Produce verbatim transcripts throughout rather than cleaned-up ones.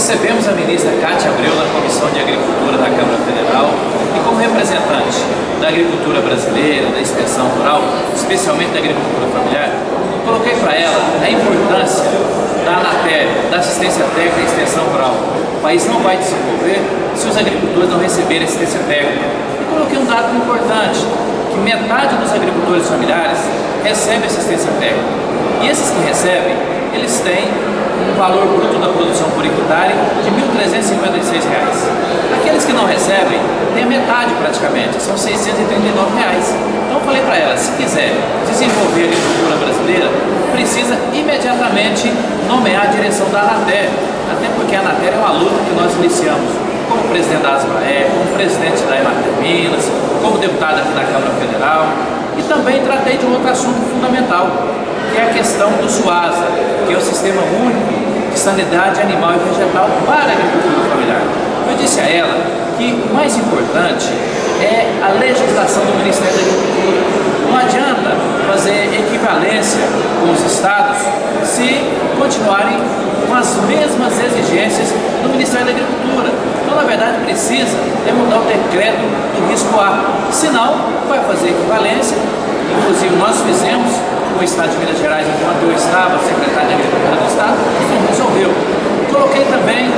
recebemos a ministra Cátia Abreu na Comissão de Agricultura da Câmara Federal e, como representante da agricultura brasileira, da extensão rural, especialmente da agricultura familiar, coloquei para ela a importância da ANATER, da assistência técnica e extensão rural. O país não vai desenvolver se os agricultores não receberem assistência técnica. E coloquei um dado importante, que metade dos agricultores familiares recebe assistência técnica. E esses que recebem, eles têm um valor bruto da produção por hectare de mil trezentos e cinquenta e seis reais. Aqueles que não recebem, tem a metade praticamente, são seiscentos e trinta e nove reais. Então eu falei para ela, se quiser desenvolver a agricultura brasileira, precisa imediatamente nomear a direção da ANATER, até porque a ANATER é uma luta que nós iniciamos como presidente da ASBAER, como presidente da Emater Minas, como deputado aqui na Câmara Federal, e também tratei de um outro assunto fundamental, que é a questão do SUASA, que é o Sistema Único de Sanidade Animal e Vegetal para a agricultura familiar. Eu disse a ela que o mais importante é a legislação do Ministério da Agricultura. Não adianta fazer equivalência com os estados se continuarem com as mesmas exigências do Ministério da Agricultura. Então, na verdade, precisa é mudar o decreto do risco A, senão vai fazer equivalência. Inclusive, nós fizemos com o Estado de Minas Gerais, enquanto eu estava secretário de Agricultura do Estado, isso resolveu. Coloquei também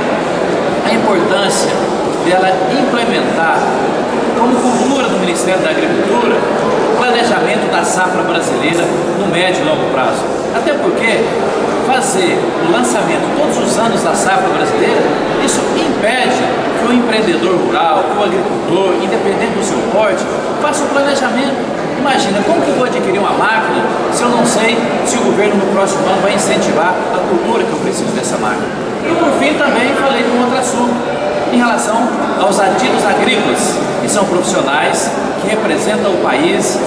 a importância dela implementar, como cultura do Ministério da Agricultura, o planejamento da safra brasileira no médio e longo prazo. Até porque fazer o lançamento todos os anos da safra brasileira, isso impede que o empreendedor rural, que o agricultor, independente do seu porte, faça o planejamento. Imagina, como que eu vou adquirir uma máquina se eu não sei se o governo no próximo ano vai incentivar a cultura que eu preciso dessa máquina? E por fim também falei de um outro assunto, em relação aos adidos agrícolas, que são profissionais que representam o país,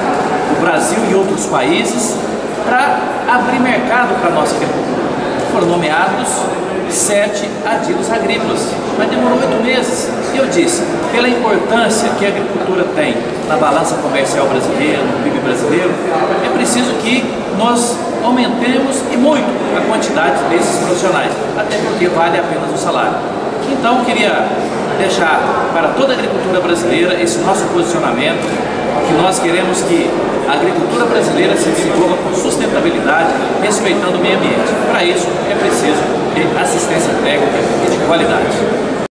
o Brasil e outros países, para abrir mercado para a nossa agricultura. Foram nomeados sete adidos agrícolas, mas demorou oito meses. E eu disse, pela importância que a agricultura tem na balança comercial brasileira, no P I B brasileiro, é preciso que nós aumentemos e muito a quantidade desses profissionais, até porque vale apenas o salário. Então eu queria deixar para toda a agricultura brasileira esse nosso posicionamento, que nós queremos que a agricultura brasileira se desenvolva com sustentabilidade, respeitando o meio ambiente. Para isso é preciso de assistência técnica e de qualidade.